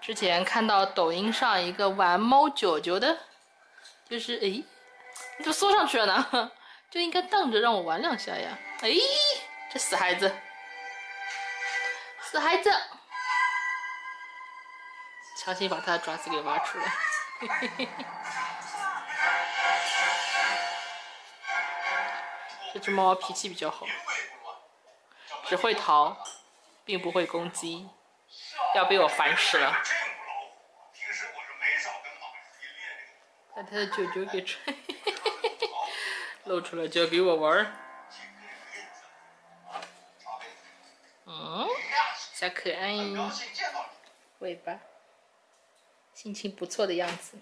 之前看到抖音上一个玩猫九九的，就是诶，你怎么缩上去了呢？就应该荡着让我玩2下呀！哎，这死孩子，死孩子，强行把他的爪子给挖出来。这只猫脾气比较好，只会逃，并不会攻击，要被我烦死了。把他的九九给吹，露出来交给我玩儿。小可爱，尾巴，心情不错的样子。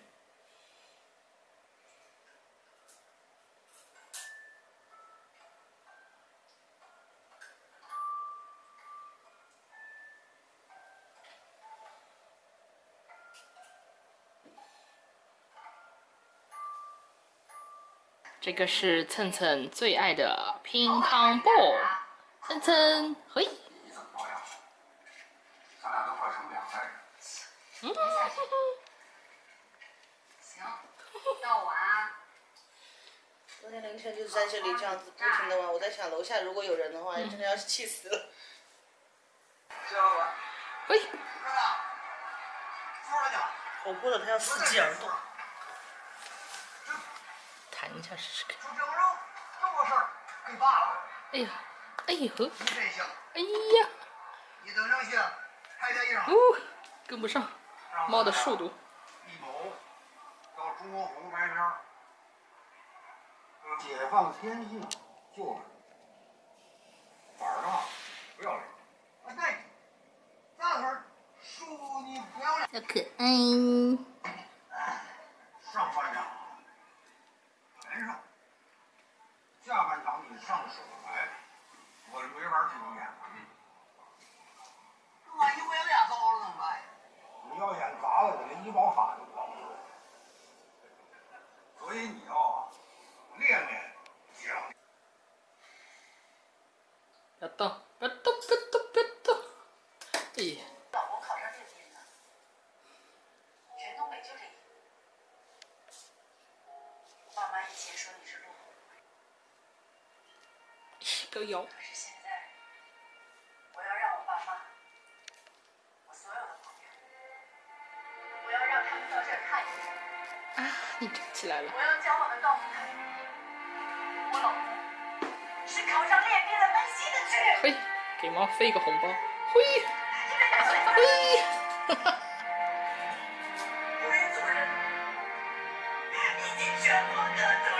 这个是蹭蹭最爱的乒乓波，蹭蹭，嘿。 咱俩都快成2代人。 行，到我啊。 昨天凌晨就是在这里这样子不停的玩，我在想楼下如果有人的话，真的要是气死了。 知道吧？ 嘿， 我过了，他要伺机而动。 弹一下试试看。 就这么事儿，给爸爸。 哎呀，哎呦呵， 你真行。 哎呀， 你等这些，拍电影。 跟不上猫的速度。 一某到中国红拍片儿。解放天性就是板儿上不要脸。啊对，大腿儿叔你不要脸。 小可爱。 上半场全上，下半场你上手来，我是没法替你演了。万一我演俩糟了怎么办呀？你要演砸了，得给医保卡就跑了。所以你要练练这样。 不要动，不要动，不要动，不要动。哎。 老公考上这边呢，全东北就这一个。我爸妈以前说你是落后。 不要摇。 可是现在，我要让我爸妈，我所有的朋友，我要让他们到这儿看一看。 啊，你站起来了。 我要将我的告诉他们，我老公是考上练兵的门西的志愿。 嘿，给猫飞一个红包。嘿，嘿，哈哈。 维族人，以及全国各族。